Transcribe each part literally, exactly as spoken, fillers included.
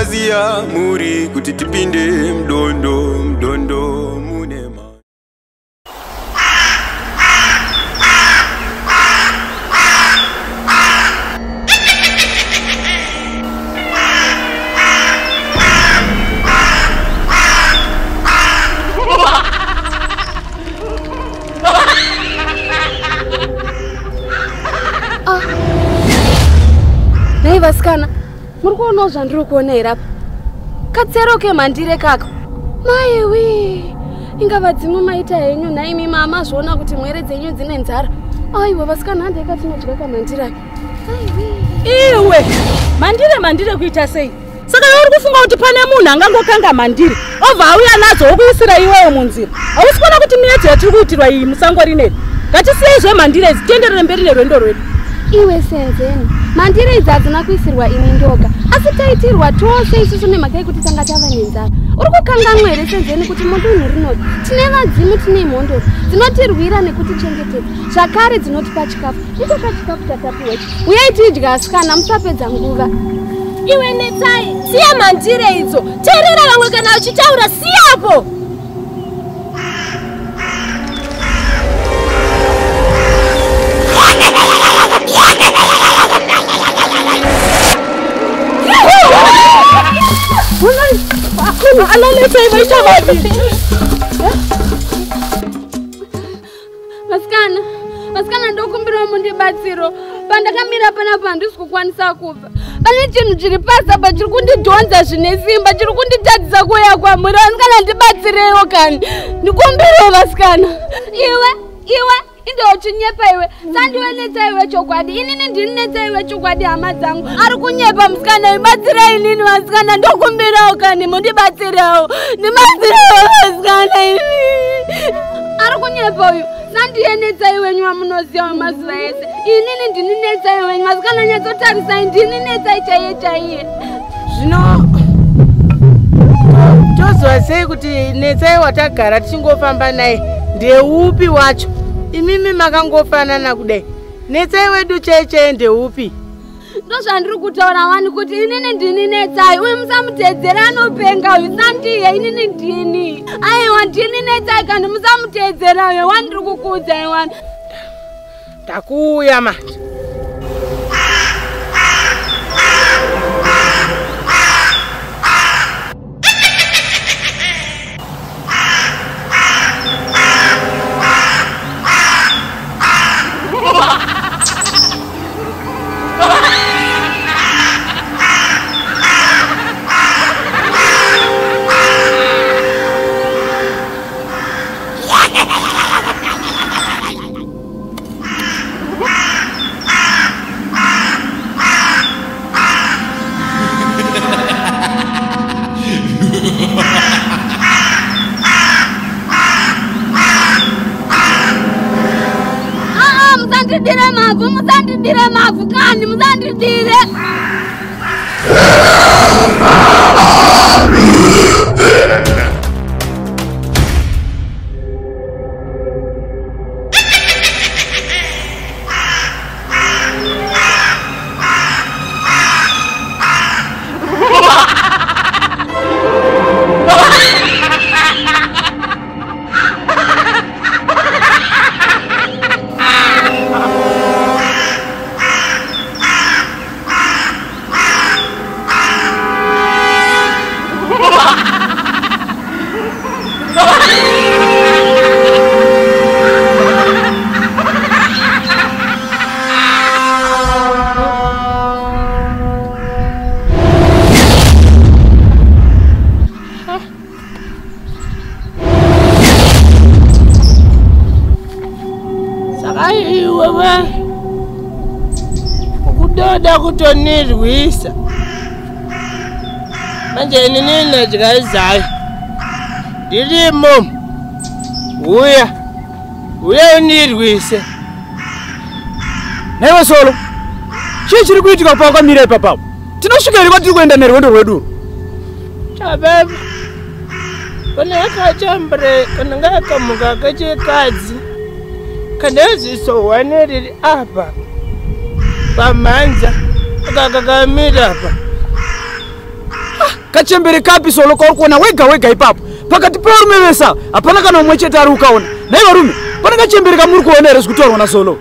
Takaziya muri kuti tipinde mdondo mdondo munema. Nei vasikana, muri kuona zvandiri kuona here apa? Katsero kemhandire kaka. Maiwe, ingava dzimwe maita henyu naimi mama zvoona kuti mwere dzenyu dzine nzara. Aiwa vasikana handei katinodya kamhandire aka. Aiwe. Iwe, mandire mandire kuita sei? Saka uri kufunga kuti pane munhu angangokanga mandire. Obva auya nadzo wokuisira iwewe munzira. Hausi kuona kuti miedzo yatiri kuitirwa iyi musango rineri. Ngatisiyei zvemhandire idzi tienderere mberi nerwendo rwedu. Iwe senzeni, mandire idzi hadzina kuisirwa ini ndoga, asi taitirwa tose isusu nemhaka yekuti tanga tava nenzara. Uri kukanganwa here senzeni kuti mudunhu rinoti tine vadzimu tine mhondoro dzinotirwira nekutichengetedza, zvakare dzinotipa chikafu. Icho kachikafu tatapiwa ichi, uyai tidya asikana, musapedza nguva. Iwe Netsai, siya mandire idzo, teerera vamwe kana uchitaura, siyapo! Vasikana, vasikana ndokumbira mundibatsiro. Pandakamira panapa handisi kukwanisa kubva. Pane chinhu chiri pasi apa chiri kundidhonza zvine simba, chiri kunditadzisa kuuya kwamuri. Vasikana ndibatsireiwo kani. Ndikumbiriwo vasikana. Iwe, iwe Indo chinyepa iwe, sandiwe Netsai iwe chokwadi. Inini ndini Netsai iwe chokwadi hama dzangu. Ari kunyepa musikana, ibatsirei inini vasikana, ndokumbirawo kani mundibatsirewo. Ndibatsirewo vasikana inini. Ari kunyepa uyu, sandiye Netsai iwe nyuwa munoziva mazuva ese. Inini ndini Netsai iwe, vasikana nyatsotarisai, ndini Netsai chaiye chaiye. Zvino tozwa sei kuti Netsai watagara tichingofamba naye ndeupi wacho? Imimi makangofanana kudai. Netsai wedu cheche ndeupi? Ndo zvandiri kutaura wani kuti inini ndini Netsai, uye musamutedzera anopenga uyu, sandiye inini ndini. Aiwa ndini Netsai kandi musamutedzera uyu, wandiri kukuudzai wani. Takuuya manje. Musandidire mavu, musandidire mavu kani, musandidire. Ukudoda kutonirwisa manje inini nadya izayo ndirimo. Uya uya unirwise. Naiwe Solo, chii chiri kuitika pawakamira ipapapo? Tinosvika here kwatiri kuenda nerwendo rwedu? Chababa, kana akachambure kana ngakamuka kechikadzi kanezvisohwa neriri apa pamhanza akakamira apa. kachembere kapi solo kauri kuona wega wega ipapo pakati pevarume vesa hapana kana umwe chete ari ukaona nai varume pane kachembere kamuri kuona here zikutorwa nasolo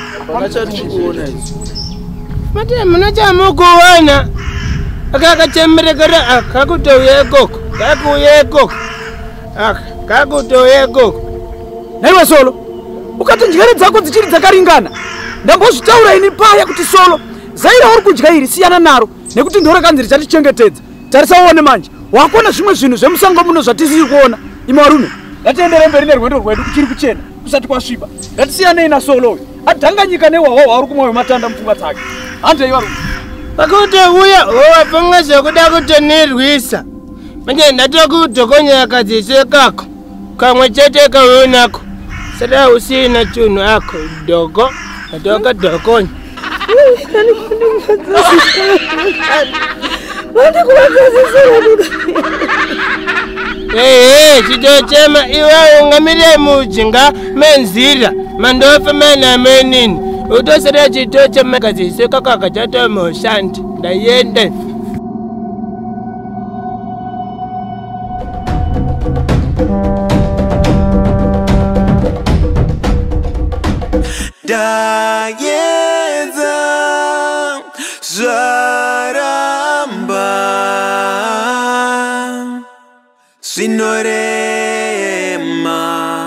mate munochamukuona aka kachembere kara akakutouya ikoko kakuuya ikoko aka kakutouya ikoko naiwe solo ukati njere dzako dzichiri dzakaringana ndambozvitaura ini paya kuti solo zaira uri kudya iri siyana naro nekuti ndore kanzi richatichengetedza tarisaone manje wakona zvimwe zvinhu zvemusango muno zvatisiri kuona imi varume ngatiendere mberi nerwendo rwedu kuchiri kuchena kusati kwasviba ngatisiyanei nasolo uyu adhanganyika newawawa ari kumwoyo matanda mupfungwa dzake handei varume pakutouya wowapfunga zvekuda kutonirwisa manje ndatokudhokonya kadzise kako kamwe chete kaunako sada usina chunhu ako doko natokadhokonya ehe chitochema iwe ungamirire mujinga menzira mandofe mena menini utosere chitochema kadzise kako akachatomoshandi ndayende Dayeza Zaramba Sinorema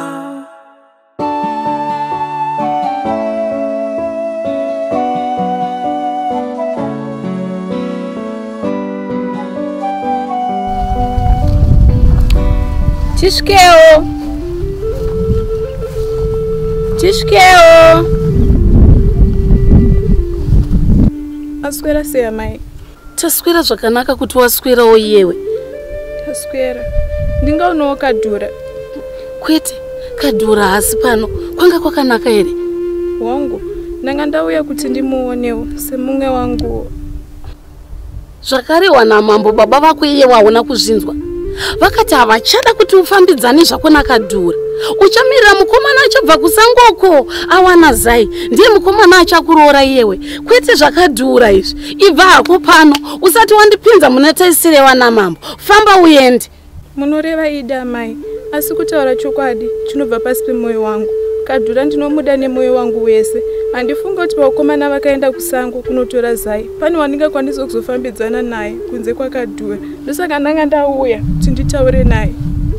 Tishkeo Tishkeo Aswera sei mai? Taswera zvakanaka kuti waswerawo iyewe. Taswera. Ndingaonawo Kadhura. Kwete, Kadhura hasi pano. Kwanga kwakanaka here? Wangu, ndanga ndauya kuti ndimuonewo semumwe wangu. Zvakarewa namambo baba vako iye waona kuzvinzwa. Vakati havachada kuti ufambidzane zvako naKadhura. Uchamirira mukomana achabva kusangoko awana zai ndiye mukomana achakuroora iyewe kwete zvakadhura izvi ibva hako pano usati wandipinza muna taisirewa namambo famba uende munoreva ida mai asi kutaura chokwadi chinobva pasi pemwoyo wangu Kadhura ndinomuda nemwoyo wangu wese handifunga kuti vakomana vakaenda kusango kunotora zai pane wandingakwanisa kuzofambidzana naye kunze kwaKadhura ndosaka ndanga ndauya kuti nditaure naye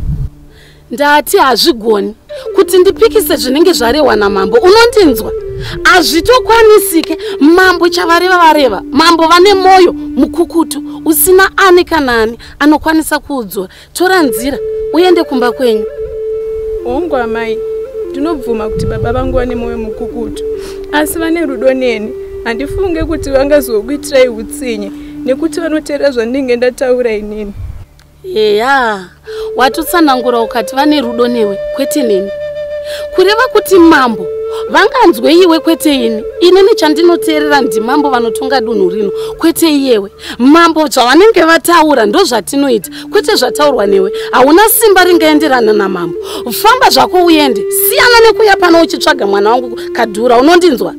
ndati hazvigoni kuti ndipikise zvinenge zvarehwa namambo unondinzwa hazvitokwanisike mambo chavareva vareva mambo vane moyo mukukutu usina ani kana ani anokwanisa kuudzora tora nzira uende kumba kwenyu hongu amai ndinobvuma kuti baba vangu vane moyo mukukutu asi vane rudo neni handifunge kuti vangazokuitirai utsinye nekuti vanoteera zvandinge ndataura inini eya watotsanangura ukati vane rudo newe kwete neni kureva kuti mambo vanganzwe iwe kwete ini inini chandinoteerera ndimambo vanotonga dunhu rino kwete iyewe mambo zvavanenge vataura ndo zvatinoita kwete zvataurwa newe hauna simba ringaenderana namambo famba zvako uende siyana nekuya pano uchitsvaga mwana wangu Kadhura unondinzwa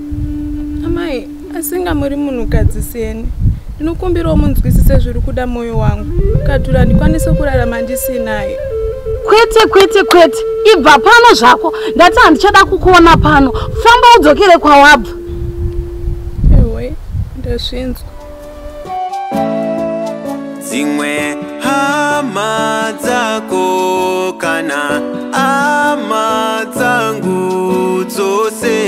amai asinga muri munhukadzi seni ndinokumbirawo munzwisise zviri kuda moyo wangu Kadhura ndikwanise kurarama ndisinaye kwete kwete kwete ibva pano zvako ndati handichada kukuona pano famba udzokere kwawabva ewe ndazvinzwa Zimwe hama dzako kana ama dzangu dzose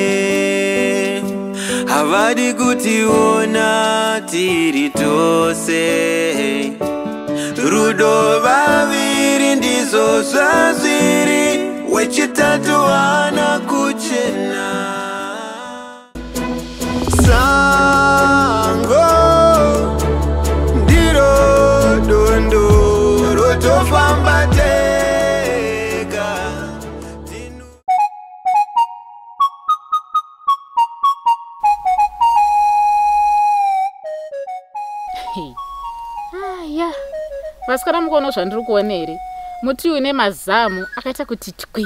havadi kutiona tiri tose rudo vaviri ndizo zvazviri wechitatu hana kuchena sango ndiro dondo rotofamba tega Dinu... Aya, vasikana mukono zvandiri kuona here muti une mazamu akaita kuti twi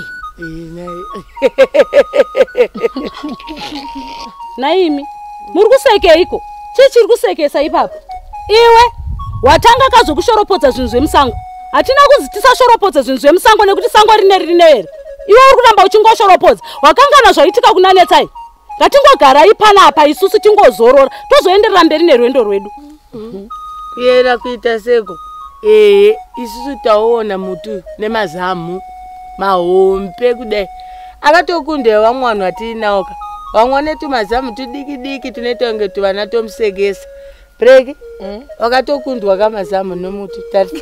naimi muri kusekeiko chii chiri kusekesa ipapo iwe watanga kazokushoropodza zvinhu zvemusango. Hatina kuzi tisashoropodza zvinhu zvemusango nekuti sango rine rine here. Iwe uri kuramba uchingoshoropodza. Wakangana zvaitika kuna Netsai. Ngatingogarai panapa isusu tingozorora tozoenderera mberi nerwendo rwedu. Kuyera kuita seko. Eh, isusu taona mutu nemazamu mahompe kudai. Akatokundewa vamwana watinaoka. Wamwana tu mazamu tudiki diki tunetonge tuvana tomusegesa. Breki? Eh? Wakatokundwa kama mazamu nomutu tari.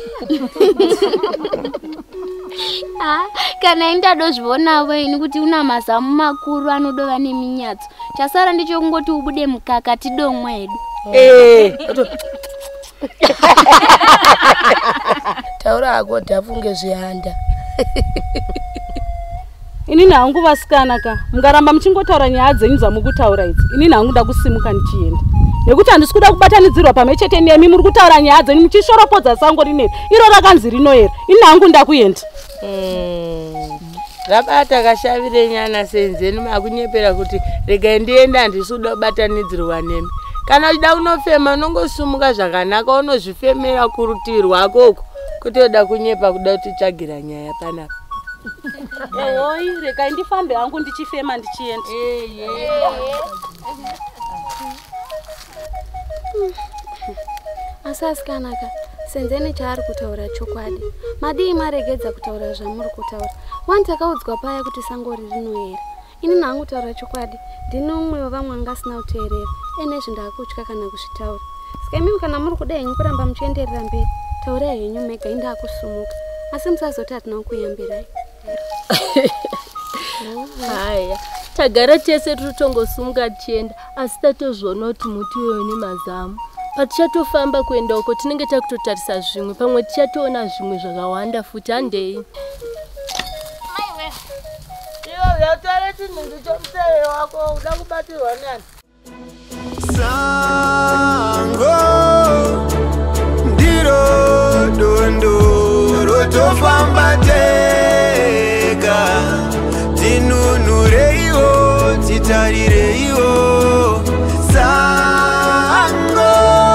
Ah, kana indado zvona weini kuti una mazamu makuru anodova neminyatso. Chasara ndicho kungoti ubude mukaka tidomwe hedu. Eh. Taura ako tafunge zvihanda. Ini nangu vasikana ka mungaramba muchingotaura nyaya dzenyu dzamukutaura idzi. Ini nangu nda kusimuka ndichienda. Nekuti handisi kuda kubatanidzirwa pamwe chete nemi muri kutaura nyaya dzenyu muchishoropodza sango rineri. Iro rakanzi rino here. Ini nangu ndakuenda. Mm. Rabata kashavire nyana senzeni makunyepera kuti rega ndienda handisi kuda kubatanidzirwa nemi. Kana uchida unofema unongosumuka zvakanaka unozvifemera kurutivi rwako kuti uda kunyepa kuda kuti chagira nyaya panapa. Ehoi, rega ndifambe hangu ndichifema ndichienda. Asasikanaka, senzeni chaari kutaura chokwadi. Madii maregedza kutaura zvamuri kutaura. Wani takaudzwa paya kuti sango rinoyera. Ini nangu taura chokwadi. Ndine umwe wavamwe angasina kuteerera. Enezvi ndakutya kana kuzvitaura. Saka imimi kana muri kuda henyu kuramba muchienderera mberi, taurai henyu mega indakusumuka. Asi musazoti hatina kukuyambirai. Haya, tagara tese tutongosumuka tichienda, asi tatozviona kuti muti uyo une mazamu. Patichatofamba kuenda uko tinenge takutotarisa zvimwe, pamwe tichatoona zvimwe zvakawanda futi handei. Iwo yatare chinhu chomusere wako uda kubatirwa nani? Sango ndiro dondo rotofamba tega, tinunureiwo titarireiwo. Sango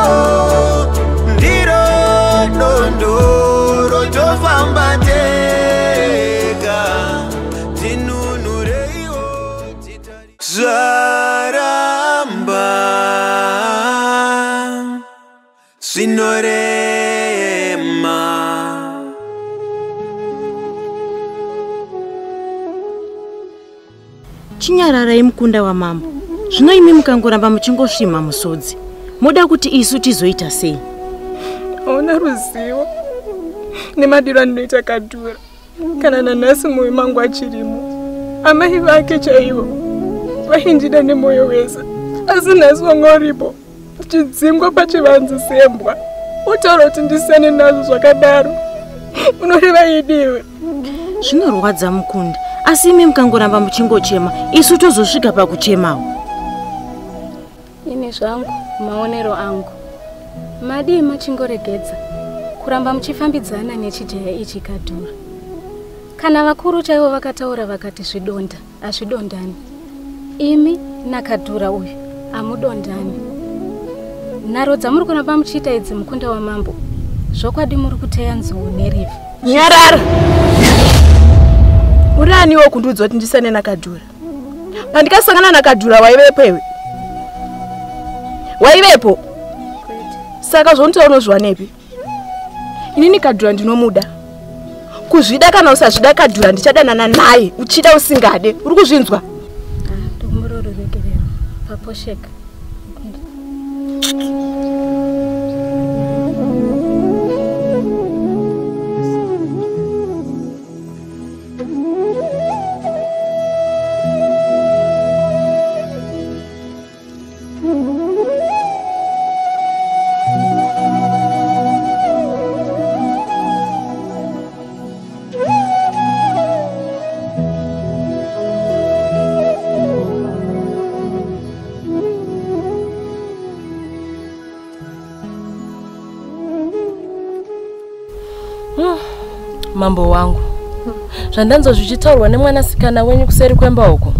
ndiro dondo rotofamba tega, tinunureiwo titarireiwo. Zvaramba zvinorema, chinyararai mukunda wamambo. Zvino imi mukangoramba muchingosvima musodzi, moda kuti isu tizoita sei? Hauna ruzivo nemadiro andinoita kadhura. Kana nanhasi mwoyo mangu achirimo, amai vake chaivo vaindida nemwoyo wese, asi nhasi wanga uripo uchidzingwa pachivanze sembwa. Utaura kuti ndisiyane nazvo zvakadaro, unoreva idiwe. Zvinorwadza mukunda, asi imi mukangoramba muchingochema, isu tozosvika pakuchemawo. Ine zvangu maonero angu, madii machingoregedza kuramba muchifambidzana nechijaya ichi kadhura. Kana vakuru chaivo vakataura vakati zvidonda hazvidondani, imi nakadhura uyu hamudondani. Nharo dzamuri kuramba muchiita idzi mukunda wamambo, zvokwadi muri kuteya nzou neriva. Nyarara! Uraniwo kundudzwa kuti ndisane nakadhura. Pandikasangana nakadhura waivepo iwe? Waivepo? Saka zvontaunozviwa nepi? Inini kadhura ndinomuda. Kuzvida kana usazvida kadhura ndichadanana naye, uchida usingade. Uri kuzvinzwa? Ndokumurororekerera paposheka. Mambo wangu, zvandanzo zvichitaurwa nemwanasikana wenyu kuseri kwemba uko,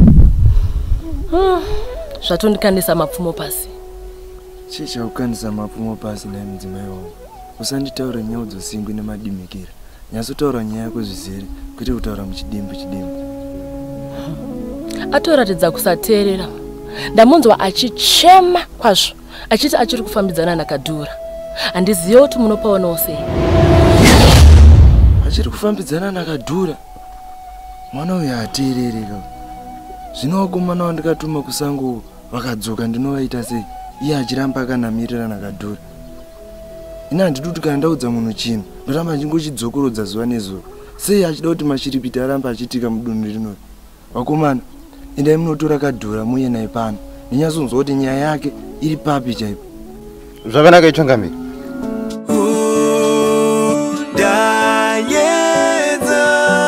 zvatondikandisa mapfumo pasi. Chicha ukandisa mapfumo pasi naye mudzimai wangu. usanditaura nyaya dzosingwe nemadimikira. Nyasotaura nyaya yako zvizere kwete kutaura muchidimbu chidimbu. Atoratidza kusateerera. Ndamunzwa achichema kwazvo achiti achiri kufambidzana naKadhura. Handizivi kuti munopaonawo sei. Achiri kufambidzana naKadhura? Mwana uyu hateerereka. Zvino wakomana wandikatuma kusango vakadzoka ndinovaita sei? Iye achiramba akanamirira naKadhura. Ina handidi kuti kana ndaudza munhu chinhu ndoramba ndichingochidzokorodza zuva nezuva. Sei achida kuti mashiripiti arambe achiitika mudunhu rino? Vakomana, endai munotora Kadhura muye naye pano. Ndinyatsokunzwa kuti nyaya yake iri papi chaipo. Zvakanaka ichongamiri. Ndayedza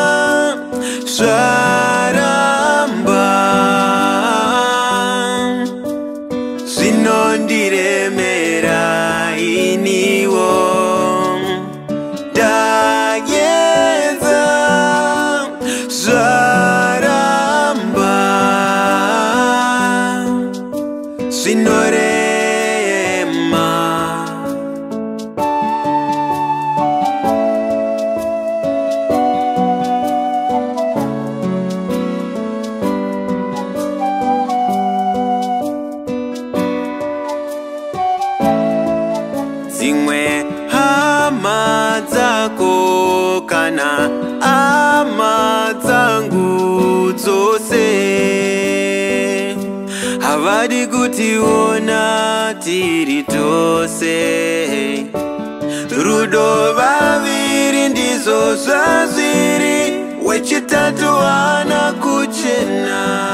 zvaramba zvinondiremera iniwo. Ndayedza zvaramba zvinorema. Zimwe hama dzako kana ama dzangu dzose havadi kutiona tiri tose. Rudo vaviri ndizvo zvazviri, wechitatu hana kuchena.